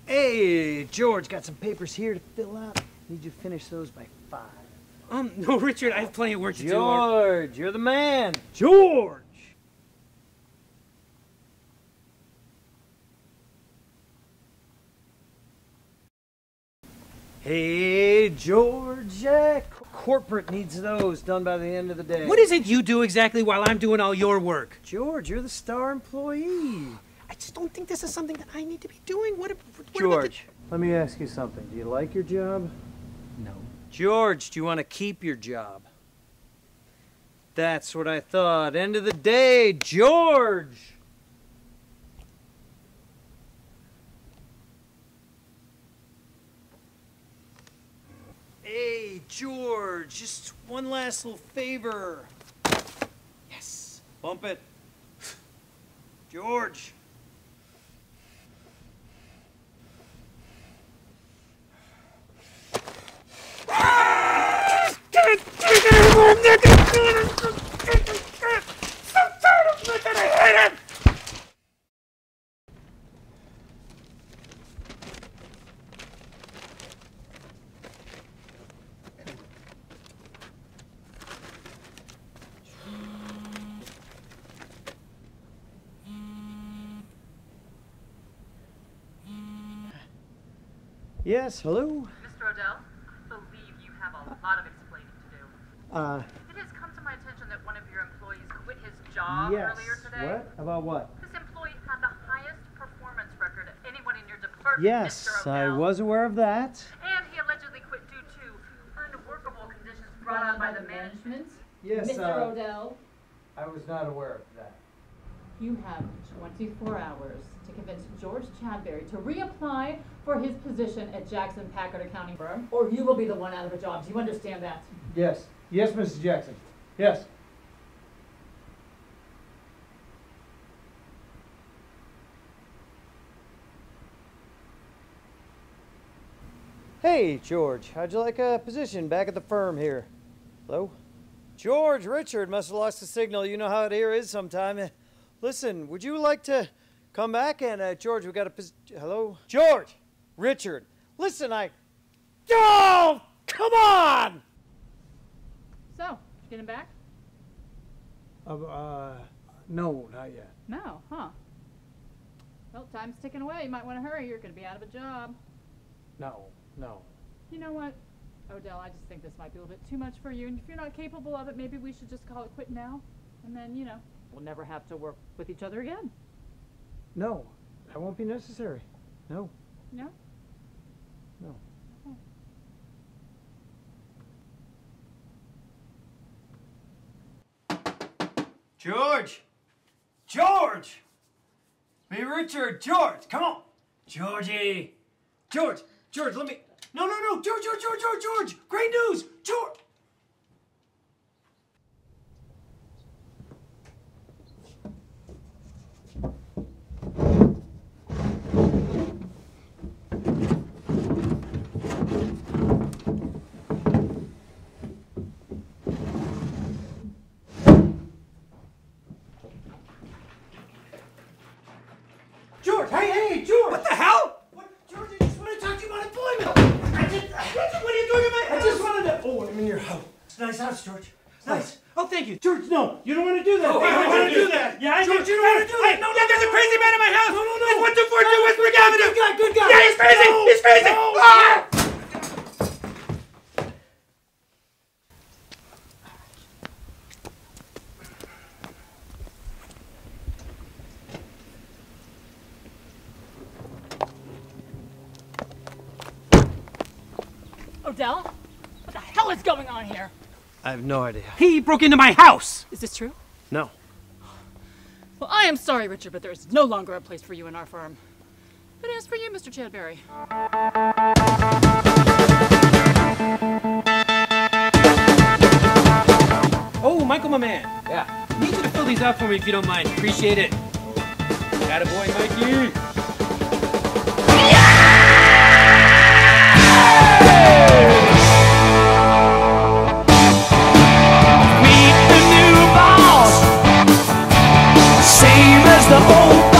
Hey, George, got some papers here to fill out. Need you to finish those by 5. No, Richard, I have plenty of work to do. George, you're the man. George! Hey, George, corporate needs those done by the end of the day. What is it you do exactly while I'm doing all your work? George, you're the star employee. I just don't think this is something that I need to be doing. What George, let me ask you something. Do you like your job? No. George, do you want to keep your job? That's what I thought. End of the day, George! Hey, George, just one last little favor. Yes, bump it. George. Yes, hello? Mr. Odell, I believe you have a lot of explaining to do. It has come to my attention that one of your employees quit his job earlier today. What? About what? This employee had the highest performance record of anyone in your department, Yes, Mr. I Odell. was aware of that. And he allegedly quit due to unworkable conditions brought on by the management. Yes, Mr. Odell, I was not aware of that. you have 24 hours to convince George Chadberry to reapply for his position at Jackson Packard Accounting Firm, or you will be the one out of a job. Do you understand that? Yes. Yes, Mrs. Jackson. Yes. Hey, George. How'd you like a position back at the firm here? Hello? George, Richard must have lost the signal. You know how it here is sometime. Listen, would you like to come back? And, George, we got a hello? George! Richard! Listen, Oh! Come on! So, did you get him back? No, not yet. No, huh? Well, time's ticking away. You might want to hurry. You're going to be out of a job. No. You know what, Odell, I just think this might be a little bit too much for you. And if you're not capable of it, maybe we should just call it quit now. And then, we'll never have to work with each other again. No, that won't be necessary. No. No? No. George! George! Me, Richard! George! Come on! Georgie! George! Let me... No! George! Great news! George! George! Hey, George! What the hell? What? George, I just want to talk to you about employment! Richard, what are you doing in my house? I just wanted to... Oh, I'm in your house. It's a nice house, George. It's nice. Oh, thank you. George, no. You don't want to do that. Oh, I don't want to do that. Yeah, George, you don't want to do that. No, there's a crazy man in my house. No. It's 1242 Westbrook Avenue. Good guy. Yeah, he's crazy. No, He's crazy. no. Ah! Odell? What the hell is going on here? I have no idea. He broke into my house. Is this true? No. Well, I am sorry, Richard, but there is no longer a place for you in our firm. But as for you, Mr. Chadberry. Oh, Michael, my man. Yeah. Need you to fill these out for me if you don't mind. Appreciate it. Attaboy, Mikey. Meet the new boss, same as the old